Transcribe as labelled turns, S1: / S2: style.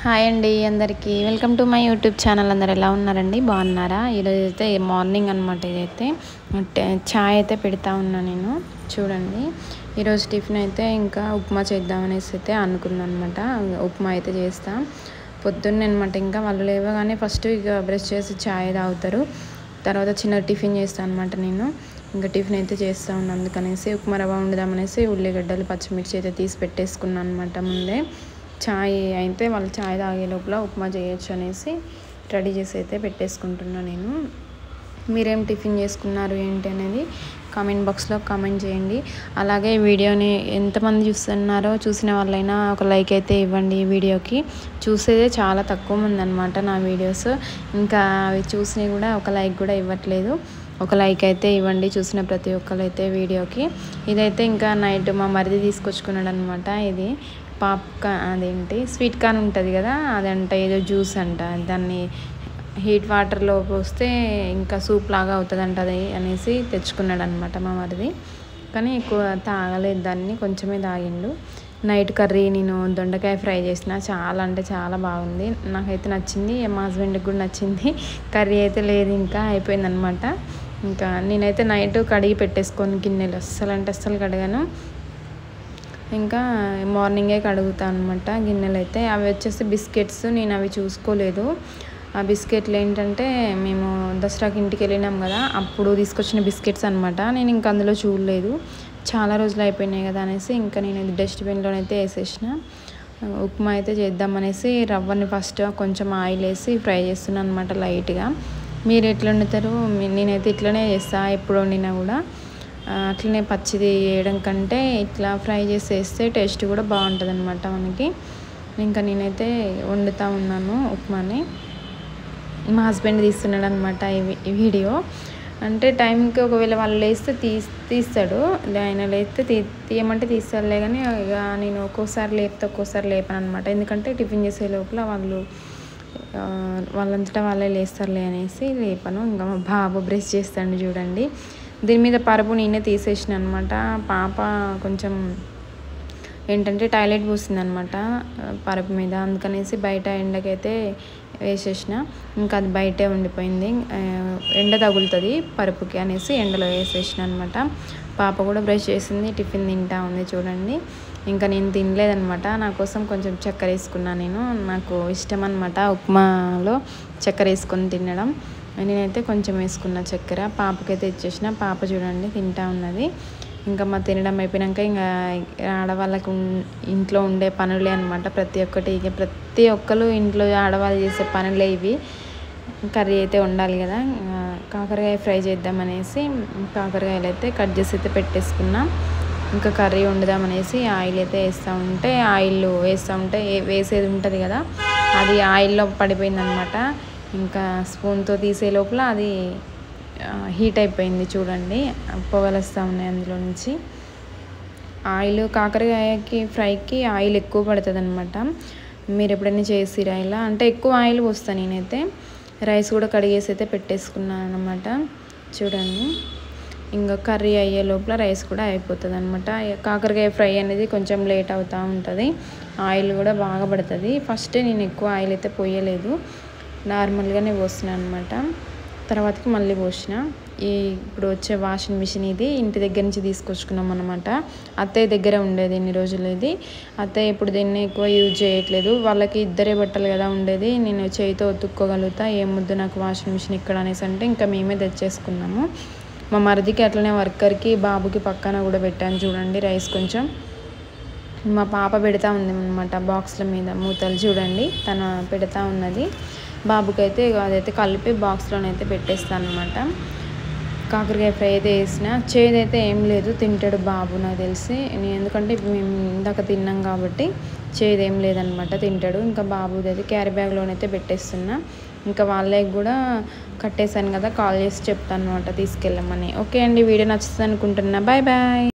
S1: Hi అండి అందరికీ welcome to my YouTube channel. అందరు ఎలా ఉన్నారండి, బాగున్నారా? ఈరోజు అయితే మార్నింగ్ అనమాట. ఇదైతే చాయ్ అయితే పెడతా ఉన్నా నేను. చూడండి, ఈరోజు టిఫిన్ అయితే ఇంకా ఉప్మా చేద్దామనేసి అయితే అనుకున్నాను అనమాట. ఉప్మా అయితే చేస్తా పొద్దున్నే అనమాట. ఇంకా వాళ్ళు లేవగానే ఫస్ట్ ఇక బ్రష్ చేసి చాయ్ తాగుతారు, తర్వాత చిన్న టిఫిన్ చేస్తాను అనమాట నేను. ఇంకా టిఫిన్ అయితే చేస్తూ ఉన్నాను, అందుకనేసి ఉప్మా రవ్వ వండుదామనేసి ఉల్లిగడ్డలు పచ్చిమిర్చి అయితే తీసి పెట్టేసుకున్నాను అనమాట ముందే. చాయ్ అయితే వాళ్ళు చాయ్ తాగే లోపల ఉప్మా చేయొచ్చు అనేసి రెడీ చేసి అయితే పెట్టేసుకుంటున్నాను నేను. మీరేం టిఫిన్ చేసుకున్నారు ఏంటి అనేది కామెంట్ బాక్స్లో కామెంట్ చేయండి. అలాగే వీడియోని ఎంతమంది చూస్తున్నారో చూసిన వాళ్ళైనా ఒక లైక్ అయితే ఇవ్వండి. ఈ వీడియోకి చూసేదే చాలా తక్కువ మంది అనమాట నా వీడియోస్. ఇంకా అవి చూసినవి కూడా ఒక లైక్ కూడా ఇవ్వట్లేదు. ఒక లైక్ అయితే ఇవ్వండి చూసిన ప్రతి ఒక్కరు అయితే వీడియోకి. ఇదైతే ఇంకా నైట్ మా మరిది తీసుకొచ్చుకున్నాడు అనమాట. ఇది పాప్కార్న్, అదేంటి స్వీట్ కార్న్ ఉంటుంది కదా, అదంట ఏదో జ్యూస్ అంట. దాన్ని హీట్ వాటర్లో పోస్తే ఇంకా సూప్ లాగా అవుతుందంట అది అనేసి తెచ్చుకున్నాడు అనమాట మా మరిది. కానీ ఎక్కువ తాగలేదు దాన్ని, కొంచెమే తాగిండు. నైట్ కర్రీ నేను దొండకాయ ఫ్రై చేసిన, చాలా అంటే చాలా బాగుంది. నాకైతే నచ్చింది, మా హస్బెండ్కి కూడా నచ్చింది. కర్రీ అయితే లేదు, ఇంకా అయిపోయిందనమాట. ఇంకా నేనైతే నైట్ కడిగి పెట్టేసుకొని గిన్నెలు అస్సలు అంటే అస్సలు కడగాను. ఇంకా మార్నింగే కడుగుతాను అనమాట గిన్నెలు అయితే. అవి వచ్చేసి బిస్కెట్స్, నేను అవి చూసుకోలేదు. ఆ బిస్కెట్లు ఏంటంటే మేము దసరాకి ఇంటికి వెళ్ళినాం కదా, అప్పుడు తీసుకొచ్చిన బిస్కెట్స్ అనమాట. నేను ఇంకా అందులో చూడలేదు, చాలా రోజులు అయిపోయినాయి కదా అనేసి ఇంకా నేను డస్ట్బిన్లోనైతే వేసేసిన. ఉప్మా అయితే చేద్దామనేసి రవ్వని ఫస్ట్ కొంచెం ఆయిల్ వేసి ఫ్రై చేస్తున్నాను అనమాట లైట్గా. మీరు ఎట్లా వండుతారు? నేనైతే ఇట్లనే చేస్తాను ఎప్పుడు వండినా కూడా. అట్లనే పచ్చిది వేయడం కంటే ఇట్లా ఫ్రై చేసి వేస్తే టేస్ట్ కూడా బాగుంటుంది అనమాట మనకి. ఇంకా నేనైతే వండుతూ ఉన్నాను ఉప్మాని. మా హస్బెండ్ తీస్తున్నాడు అనమాట ఈ వీడియో. అంటే టైంకి ఒకవేళ వాళ్ళు లేస్తే తీస్తాడు, ఆయన లేస్తే తీయమంటే తీస్తాడులే. కానీ ఇక నేను ఒక్కోసారి లేపితే ఒక్కోసారి లేపాను అనమాట. ఎందుకంటే టిఫిన్ చేసే లోపల వాళ్ళంతటా వాళ్ళే లేస్తారులే అనేసి లేపాను. ఇంకా మా బాబు బ్రష్ చేస్తాడు చూడండి. దీని మీద పరుపు నేనే తీసేసిన అనమాట. పాప కొంచెం ఏంటంటే టాయిలెట్ పోసిందనమాట పరుపు మీద, అందుకనేసి బయట ఎండకైతే వేసేసిన. ఇంకా అది బయటే ఉండిపోయింది, ఎండ తగులుతుంది పరుపుకి అనేసి ఎండలో వేసేసిన అనమాట. పాప కూడా బ్రష్ చేసింది, టిఫిన్ తింటా ఉంది చూడండి. ఇంకా నేను తినలేదనమాట, నా కోసం కొంచెం చక్కెర వేసుకున్నాను నేను. నాకు ఇష్టం అనమాట ఉప్మాలో చక్కెర వేసుకొని తినడం. నేనైతే కొంచెం వేసుకున్న చక్కెర. పాపకైతే ఇచ్చేసిన, పాప చూడండి తింటా ఉన్నది. ఇంకా మా తినడం అయిపోయాక ఇంకా ఆడవాళ్ళకు ఇంట్లో ఉండే పనులే అనమాట ప్రతి ఒక్కటి. ఇక ప్రతి ఒక్కరు ఇంట్లో ఆడవాళ్ళు చేసే పనులే ఇవి. కర్రీ అయితే వండాలి కదా, కాకరకాయ ఫ్రై చేద్దామనేసి కాకరకాయలు అయితే కట్ చేసి అయితే పెట్టేసుకున్నా. ఇంకా కర్రీ వండుదామనేసి ఆయిల్ అయితే ఆయిల్ వేస్తూ ఉంటే వేసేది ఉంటుంది కదా, అది ఆయిల్లో పడిపోయిందనమాట. ఇంకా స్పూన్తో తీసే లోపల అది హీట్ అయిపోయింది చూడండి, పొగలు వస్తూ ఉన్నాయి అందులో నుంచి. ఆయిల్ కాకరకాయకి ఫ్రైకి ఆయిల్ ఎక్కువ పడుతుంది అనమాట. మీరు ఎప్పుడైనా చేసిరా ఇలా? అంటే ఎక్కువ ఆయిల్ పోస్తాను నేనైతే. రైస్ కూడా కడిగేసి అయితే పెట్టేసుకున్నాను అనమాట చూడండి. ఇంకా కర్రీ అయ్యే లోపల రైస్ కూడా అయిపోతుంది అనమాట. కాకరకాయ ఫ్రై అనేది కొంచెం లేట్ అవుతూ ఉంటుంది, ఆయిల్ కూడా బాగా పడుతుంది. ఫస్ట్ నేను ఎక్కువ ఆయిల్ అయితే పోయలేదు, నార్మల్గానే పోసినా అనమాట. తర్వాతకి మళ్ళీ పోసిన. ఇప్పుడు వచ్చే వాషింగ్ మిషన్ ఇది ఇంటి దగ్గర నుంచి తీసుకొచ్చుకున్నాం అనమాట. అత్తయ్య దగ్గర ఉండేది ఇన్ని రోజులు ఇది. అత్తయ్య ఇప్పుడు దీన్ని ఎక్కువ యూజ్ చేయట్లేదు, వాళ్ళకి ఇద్దరే బట్టలు కదా ఉండేది. నేను చేయితో ఉతుక్కోగలుగుతా, ఏం ముద్దు నాకు వాషింగ్ మిషన్ ఇక్కడ అనేసి అంటే ఇంకా మేమే తెచ్చేసుకున్నాము. మా మరిదికి అట్లనే వర్కర్కి బాబుకి పక్కన కూడా పెట్టాను చూడండి రైస్. కొంచెం మా పాప పెడతా ఉంది అనమాట బాక్స్ల మీద మూతలు చూడండి, తను పెడతా ఉన్నది. బాబుకి అయితే అదైతే కలిపి బాక్స్లోనైతే పెట్టేస్తాను అనమాట. కాకరకాయ ఫ్రై అయితే వేసిన, చేదైతే ఏం లేదు, తింటాడు బాబు నాకు తెలిసి. ఎందుకంటే మేము ఇందాక తిన్నాం కాబట్టి చేదేం లేదనమాట, తింటాడు. ఇంకా బాబుది అయితే క్యారీ బ్యాగ్లోనైతే పెట్టేస్తున్నా. ఇంకా వాళ్ళకి కూడా కట్టేశాను కదా, కాల్ చేసి చెప్తాను అనమాట తీసుకెళ్ళమని. ఓకే అండి, వీడియో నచ్చుతుంది అనుకుంటున్నా. Bye bye.